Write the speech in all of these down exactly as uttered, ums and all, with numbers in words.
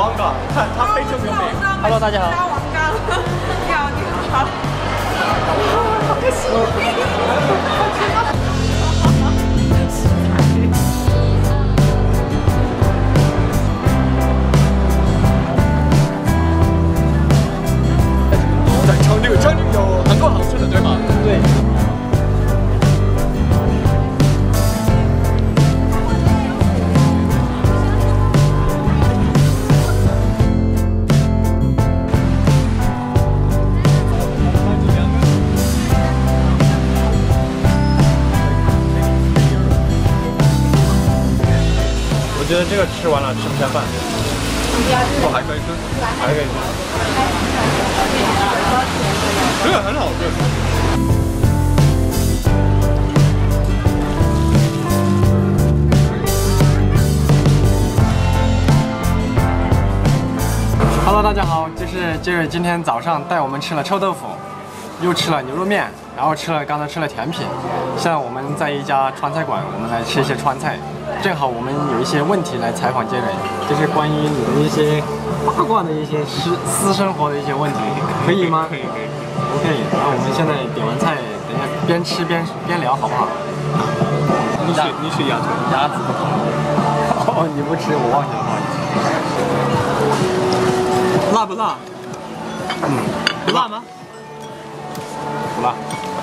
王刚，看他非常有名。 Hello， 大家好。 王刚，你好，你好。好开心。 在长这个长宁有很多好吃的，对吗？ 对。 我觉得这个吃完了吃不下饭， 我还可以吃， 还可以吃。 这个很好吃。 Hello， 大家好，这是 Jerry 今天早上带我们吃了臭豆腐，又吃了牛肉面，然后吃了刚才吃了甜品。现在我们在一家川菜馆，我们来吃一些川菜。 正好我们有一些问题来采访杰瑞，就是关于你的一些八卦的一些私私生活的一些问题，可以吗？ 可以可以。 OK， 那我们现在点完菜，等一下边吃边边聊，好不好？ 你是你是鸭子， 鸭子不同。哦，你不吃，我忘记了，不好意思。 辣不辣？ 嗯， 不辣吗？ 不辣。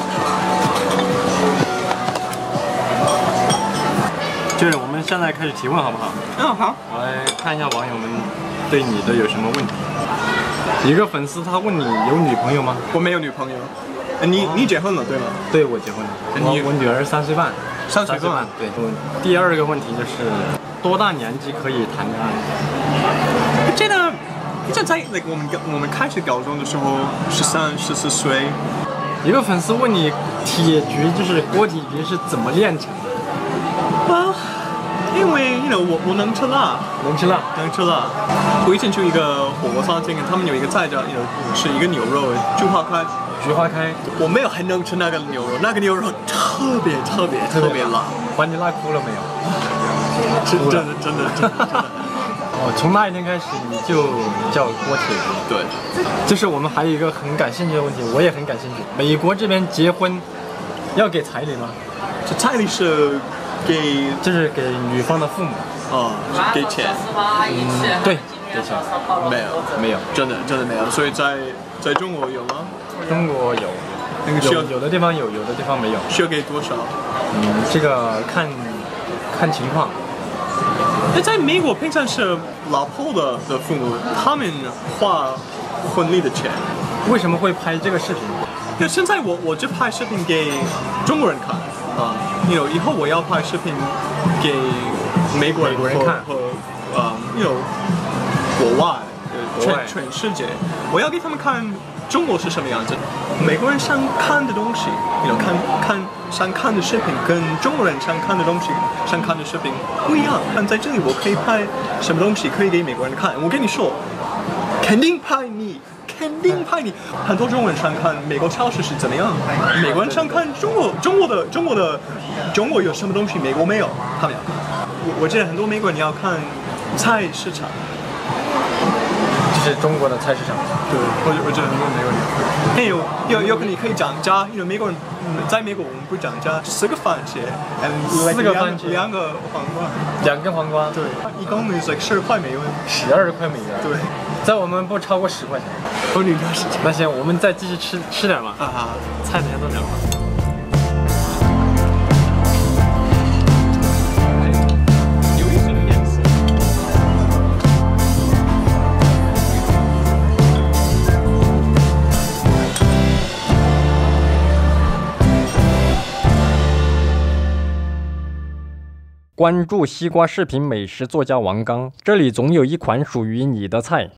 就是我们现在开始提问好不好？ 嗯，好。 我来看一下网友们对你的有什么问题。一个粉丝他问你有女朋友吗？ 我没有女朋友。你你结婚了对吗？ 对，我结婚了。我我女儿三岁半。 三岁半。 对。第二个问题就是多大年纪可以谈恋爱？ 这个就在那我们我们开始高中的时候，十三十四岁。 一个粉丝问你铁局就是锅底局是怎么炼成的？ Well, 因为 you know 我我能吃辣， 能吃辣， 能吃辣。我以前去一个火锅餐厅，他们有一个菜叫 you know 是一个牛肉菊花开， 菊花开。 我没有很能吃那个牛肉，那个牛肉特别特别特别辣， 把你辣哭了没有？ 真真的真的真的真的。 哦，从那一天开始你就叫锅铁局。 对。 就是我们还有一个很感兴趣的问题，我也很感兴趣。美国这边结婚要给彩礼吗？ 这彩礼是。 给就是给女方的父母啊、呃，给钱， 嗯，对，给钱， 没有， 没有， 真的真的没有。所以在在中国有吗？ 中国有， 那个需要有有的地方有，有的地方没有。 需要给多少？ 嗯，这个看看情况。 那在美国，平常是老婆的的父母他们花婚礼的钱。 为什么会拍这个视频？ 那现在我我就拍视频给中国人看。 啊，你有以后我要拍视频给美国人看和呃，你有国外，全全世界，我要给他们看中国是什么样子。美国人想看的东西，你有看看想看的视频跟中国人想看的东西、想看的视频不一样。但在这里我可以拍什么东西可以给美国人看，我跟你说，肯定拍你。 肯定拍你！很多中国人想看美国超市是怎么样，美国人想看中国中国的中国的中国有什么东西美国没有，他们要看。我我记得很多美国人要看菜市场， 就是中国的菜市场。 对，我我觉得很多美国人还有有有可能可以涨价，因为美国人在美国我们不涨价，四个番茄， 四个番茄， 两个黄瓜， 两个黄瓜， 对，一共是 like 十块美元， 十二块美元， 对。 在我们不超过十块钱。 哦，你那是那行，我们再继续吃吃点吧。 啊， 菜等下都聊了。 有一什么颜色？ 关注西瓜视频美食作家王刚，这里总有一款属于你的菜。